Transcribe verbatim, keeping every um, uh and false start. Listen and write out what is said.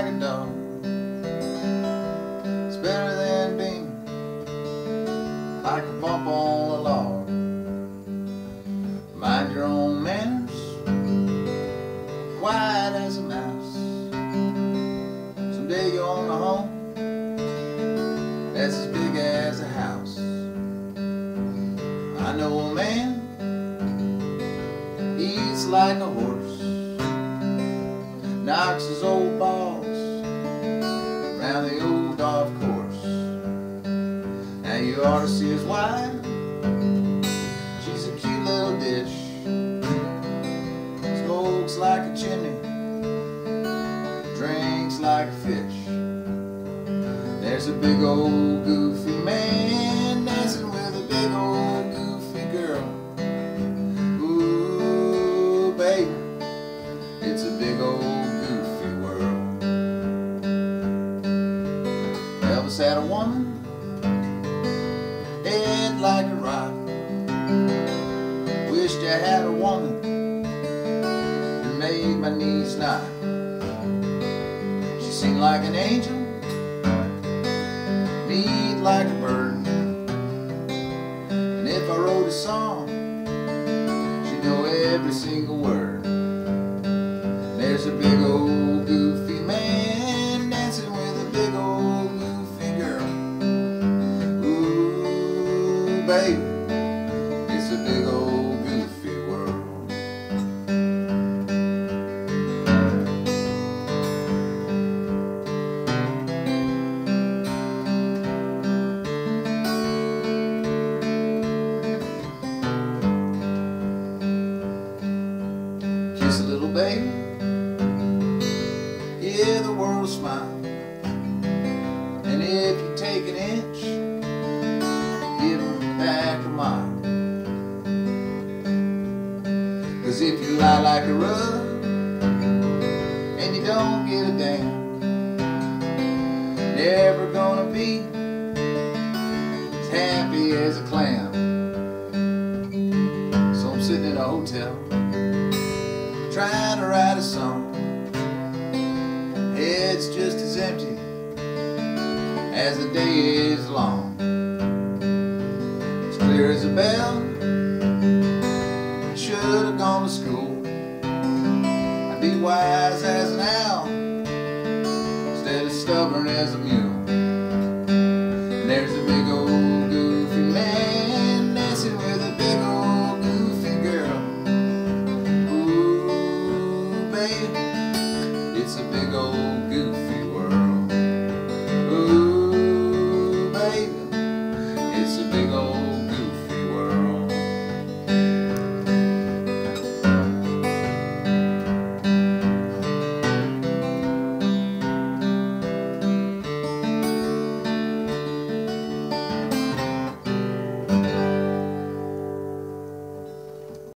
like a dog. It's better than being like a bump on a log. Mind your own manners, quiet as a mouse. Someday you'll own a home that's as big as a house. I know a man, he eats like a horse, knocks his old balls around the old golf course. Now you ought to see his wife, she's a cute little ditch, smokes like a chimney, drinks like a fish. There's a big old goofy man dancing with a big old goofy girl. Ooh, baby, it's a big old goofy world. Elvis had a woman, head like a rock. Wished I had a woman that made my knees knock. She seemed like an angel, neat like a bird, and if I wrote a song, she'd know every single word. There's a big old goofy man dancing with a big old goofy girl. Ooh, baby, it's a big old goofy world. Kiss a little baby, hear the world smile, and if you take an inch, give him back a mile. Cause if you lie like a rug and you don't give a damn, never gonna be as happy as a clam. So I'm sitting in a hotel trying to write a song. It's just as empty as the day is long. As clear as a bell, should have gone to school. I'd be wise as an owl instead of stubborn as a mule.